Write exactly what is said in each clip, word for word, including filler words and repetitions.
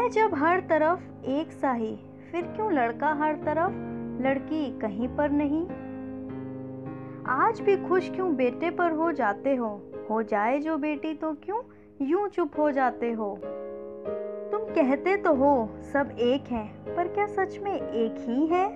है जब हर तरफ एक सा ही, फिर क्यों लड़का हर तरफ, लड़की कहीं पर नहीं। आज भी खुश क्यों बेटे पर हो जाते हो, हो जाए जो बेटी तो क्यों यूं चुप हो जाते हो। तुम कहते तो हो सब एक हैं, पर क्या सच में एक ही है।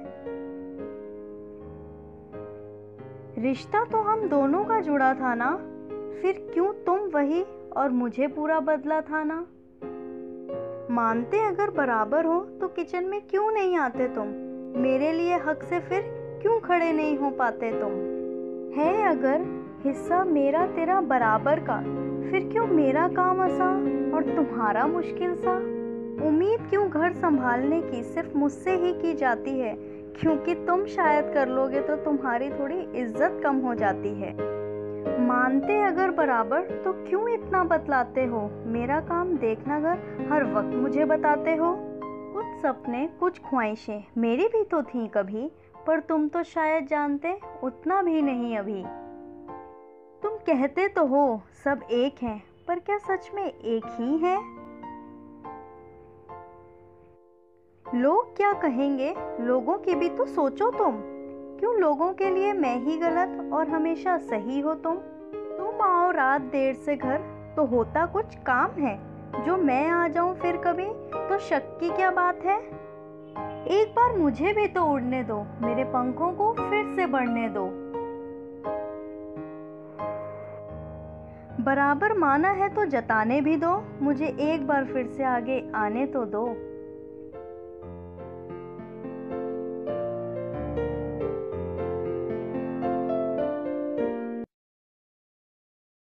रिश्ता तो हम दोनों का जुड़ा था ना, फिर क्यों तुम वही और मुझे पूरा बदला था ना। मानते अगर बराबर हो तो किचन में क्यों नहीं आते तुम, मेरे लिए हक से फिर क्यों खड़े नहीं हो पाते तुम। है अगर हिस्सा मेरा तेरा बराबर का, फिर क्यों मेरा काम आसान और तुम्हारा मुश्किल सा। उम्मीद क्यों घर संभालने की सिर्फ मुझसे ही की जाती है, क्योंकि तुम शायद कर लोगे तो तुम्हारी थोड़ी इज्जत कम हो जाती है। मानते अगर बराबर तो क्यों इतना बतलाते हो, मेरा काम देखना घर हर वक्त मुझे बताते हो। कुछ सपने कुछ ख्वाहिशें मेरी भी तो थी कभी, पर तुम तो शायद जानते उतना भी नहीं अभी। तुम कहते तो हो सब एक हैं, पर क्या सच में एक ही है। लोग क्या कहेंगे, लोगों की भी तो सोचो तुम, क्यों लोगों के लिए मैं ही गलत और हमेशा सही हो तुम। तुम आओ रात देर से घर तो होता कुछ काम है, जो मैं आ जाऊं फिर कभी तो शक की क्या बात है। एक बार मुझे भी तो उड़ने दो, मेरे पंखों को फिर से बढ़ने दो। बराबर माना है तो जताने भी दो, मुझे एक बार फिर से आगे आने तो दो।